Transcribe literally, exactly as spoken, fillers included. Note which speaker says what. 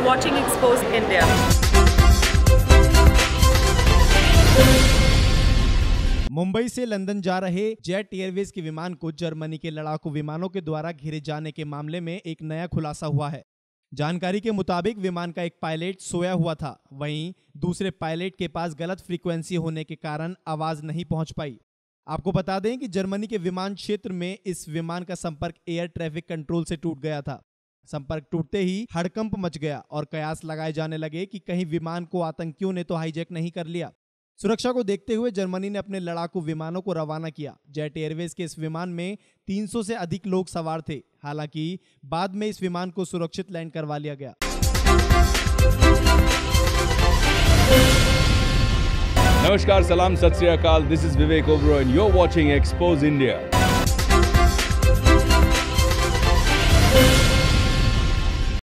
Speaker 1: You're watching Exposed India.
Speaker 2: Mumbai से London जा रहे जेट एयरवेज के विमान को जर्मनी के लड़ाकू विमानों के द्वारा घेरे जाने के मामले में एक नया खुलासा हुआ है। जानकारी के मुताबिक विमान का एक पायलट सोया हुआ था, वहीं दूसरे पायलट के पास गलत फ्रीक्वेंसी होने के कारण आवाज नहीं पहुंच पाई। आपको बता दें कि जर्मनी के विमान क्षेत्र में इस विमान का संपर्क एयर ट्रैफिक कंट्रोल से टूट गया था। संपर्क टूटते ही हड़कंप मच गया और कयास लगाए जाने लगे कि कहीं विमान को आतंकियों ने तो हाईजैक नहीं कर लिया। सुरक्षा को देखते हुए जर्मनी ने अपने लड़ाकू विमानों को रवाना किया। जेट एयरवेज के इस विमान में तीन सौ से अधिक लोग सवार थे। हालांकि बाद में इस विमान को सुरक्षित लैंड करवा लिया गया।
Speaker 3: नमस्कार, सलाम, Sat Shri Akal. This is Vivek Oberoi and you are watching expose India.